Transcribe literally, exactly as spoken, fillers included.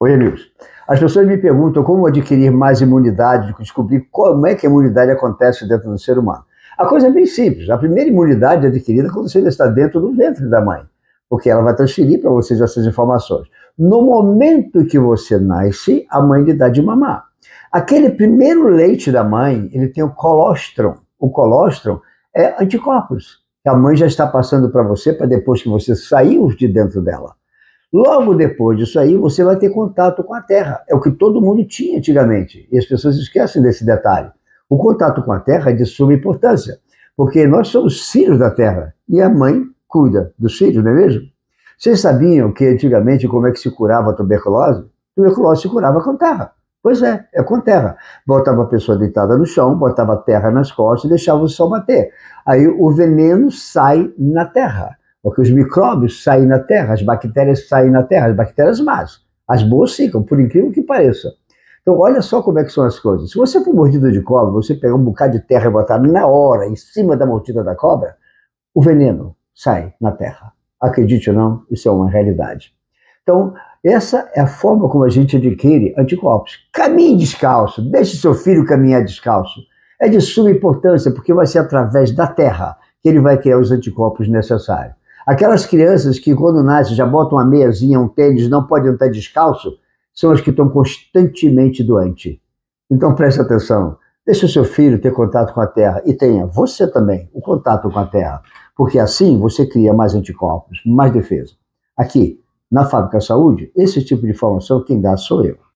Oi, amigos. As pessoas me perguntam como adquirir mais imunidade, descobrir como é que a imunidade acontece dentro do ser humano. A coisa é bem simples. A primeira imunidade é adquirida quando você ainda está dentro do ventre da mãe, porque ela vai transferir para vocês essas informações. No momento que você nasce, a mãe lhe dá de mamar. Aquele primeiro leite da mãe, ele tem o colostrum. O colostrum é anticorpos, que a mãe já está passando para você, para depois que você saiu de dentro dela. Logo depois disso aí, você vai ter contato com a Terra. É o que todo mundo tinha antigamente. E as pessoas esquecem desse detalhe. O contato com a Terra é de suma importância, porque nós somos filhos da Terra. E a mãe cuida dos filhos, não é mesmo? Vocês sabiam que antigamente como é que se curava a tuberculose? A tuberculose se curava com terra. Pois é, é com terra. Botava a pessoa deitada no chão, botava terra nas costas e deixava o sol bater. Aí o veneno sai na terra. Porque os micróbios saem na terra, as bactérias saem na terra, as bactérias más. As boas ficam, por incrível que pareça. Então, olha só como é que são as coisas. Se você for mordido de cobra, você pegar um bocado de terra e botar na hora, em cima da mordida da cobra, o veneno sai na terra. Acredite ou não, isso é uma realidade. Então, essa é a forma como a gente adquire anticorpos. Caminhe descalço, deixe seu filho caminhar descalço. É de suma importância, porque vai ser através da terra que ele vai criar os anticorpos necessários. Aquelas crianças que quando nascem já botam uma meiazinha, um tênis, não podem estar descalço, são as que estão constantemente doentes. Então preste atenção, deixe o seu filho ter contato com a terra e tenha você também o contato com a terra, porque assim você cria mais anticorpos, mais defesa. Aqui, na Fábrica Saúde, esse tipo de informação quem dá sou eu.